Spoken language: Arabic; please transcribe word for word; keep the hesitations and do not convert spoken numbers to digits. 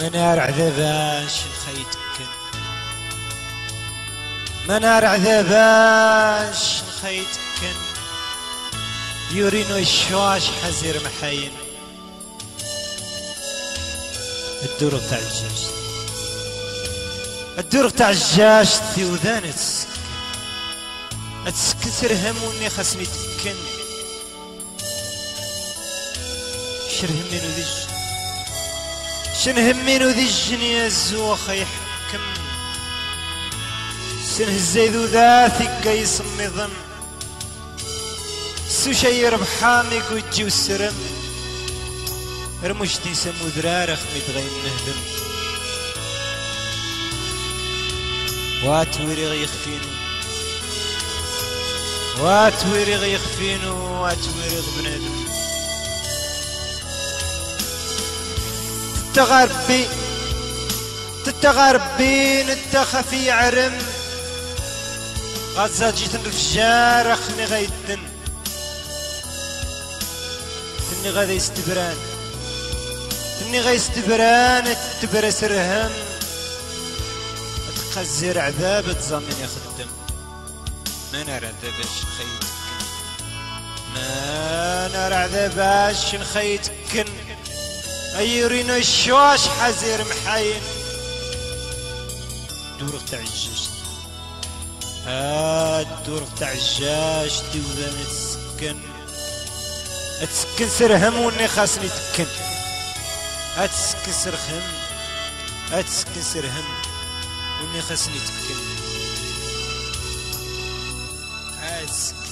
منار عذاباش نخيتكن منار عذاباش نخيتكن يورينو الشواش حزير محاين الدور تاع الجاش الدور تاع الجاش في وذان تسكن اتسكن هموني خاصني تكن شرهمينو ذي الجن شنهمينو ذي الجن يا الزوخ يحكم سنهزيذو ذاثي قيس النظام سو شي ربحامي كوجي والسرم رمشتي سمو ذرارخ متغين نهدم واتوري غيخفينو واتوري غيخفينو واتوري غبنادم تتغربي تتغربي نتخفي عرم غزا جيت الفجار اخني غيدن تني غادي يستبران تني غيستبران تبرا سرهم تقزر عذاب تزامن يخدم ما نرى عذاباش نخيتكن ما نرى عذاباش نخيتكن ايورينو الشواش حزير محاين دور تاع الجاج هاد دور تاع الجاج دي وذاني تسكن اتسكن سرهم وني خاصني تكن اتسكن سرهم اتسكن سرهم وني خاصني تكن اتسكن